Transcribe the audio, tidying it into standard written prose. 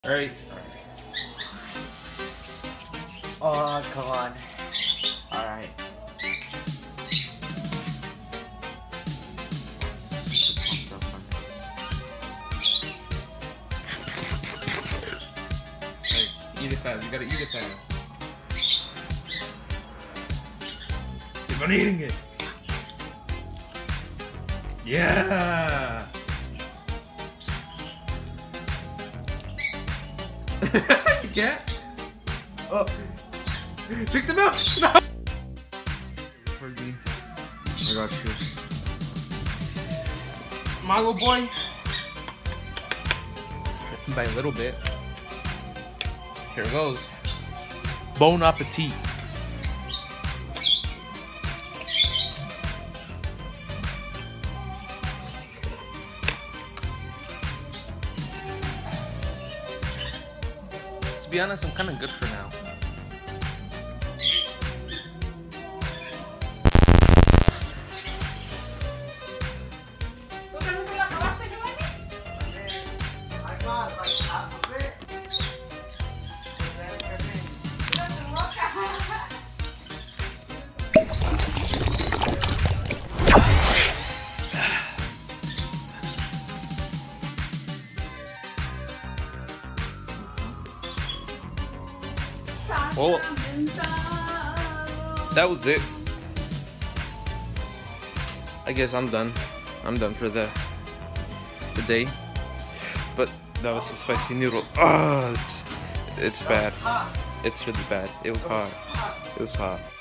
Alright. Oh, come on. Alright. Eat it fast. You gotta eat it fast. Keep on eating it. Yeah. You can't. Oh. Drink the milk. No. I got you. My little boy. By a little bit. Here it goes. Bon appetit. To be honest, I'm kind of good for now. Well, that was it. I guess I'm done. I'm done for the day. But that was a spicy noodle. Oh, it's bad. It's really bad. It was hot. It was hot.